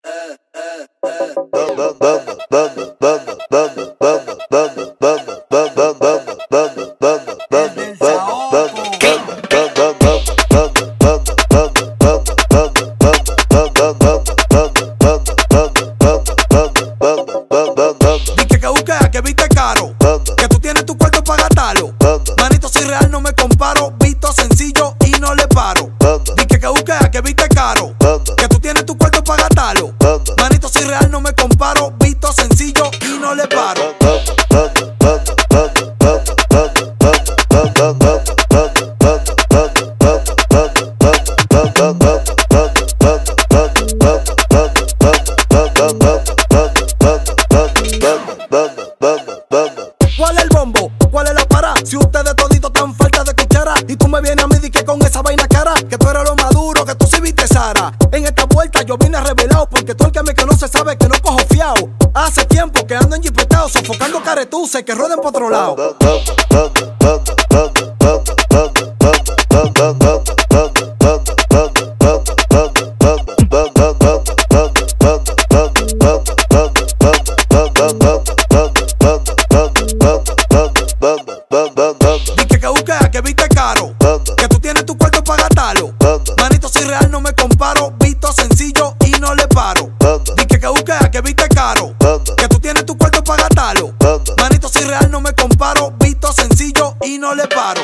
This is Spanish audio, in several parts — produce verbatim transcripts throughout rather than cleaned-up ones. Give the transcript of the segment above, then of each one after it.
Dice que busquea, que viste caro, que tú tienes tu cuarto para gastarlo. Manito, soy real, no me comparo, visto sencillo y no le paro. Dice que busquea, que viste caro, que tú tienes tu cuarto para gastarlo. Manito, soy real, no me comparo, visto sencillo y no le paro. ¿Cuál es el bombo? ¿Cuál es la para? Si ustedes toditos tan falta de cuchara y tú me vienes a mí di que con esa vaina cara, que tú eres lo maduro, que tú sí viste Sara. En esta vuelta yo vine revelado porque tú el que me conoce sabe que no cojo fiao. Hace tiempo que ando en jipetao, sofocando caretuces que roden por otro lado. Dice que busquea, que viste caro, que tú tienes tu cuarto para gastarlo. Manito, soy real, no me comparo, visto sencillo y no le paro. Dice que busquea, que viste caro, que tú tienes tu cuarto para gastarlo. Manito, soy real, no me comparo, visto sencillo y no le paro.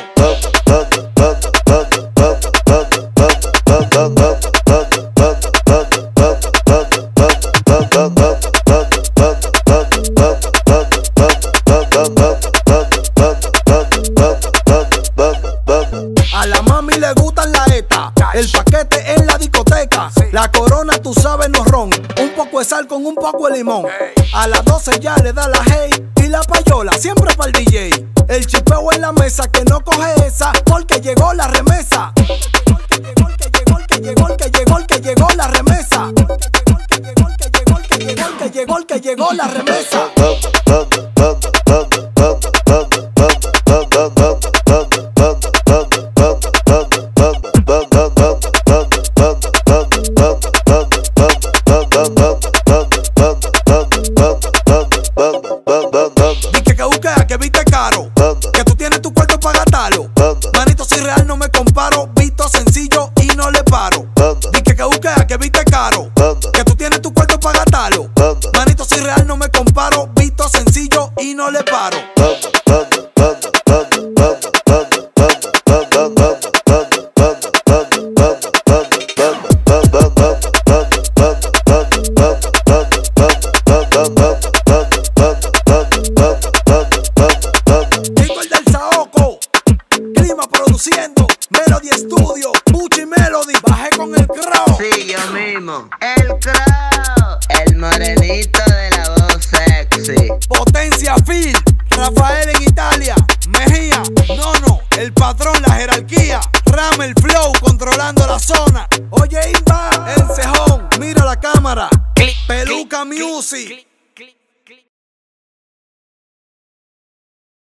A la mami le gustan la ETA, el paquete en la discoteca, la corona tú sabes no ron, un poco de sal con un poco de limón. A las doce ya le da la hey y la payola siempre para el D J. El chipeo en la mesa que no coge esa porque llegó la remesa. Que llegó, el que llegó, el que llegó, el que llegó, el que llegó la remesa. Que llegó, el que llegó, el que llegó, el que llegó, el que llegó la remesa. Dice que busquea, que viste caro, que tú tienes tu cuarto para gastarlo. Manito, soy real, no me comparo, visto sencillo y no le paro. Dice que busquea, que viste caro, que tú tienes tu cuarto para gastarlo. Manito, soy real, no me comparo, visto sencillo y no le paro. Produciendo Melody Studio, Puchi Melody, bajé con el crow. Sí, yo mismo, el crow, el morenito de la voz sexy. Potencia Phil, Rafael en Italia, Mejía, Nono, el patrón, la jerarquía, Ram el flow, controlando la zona. Oye, Inba, el cejón, mira la cámara, Peluca Music.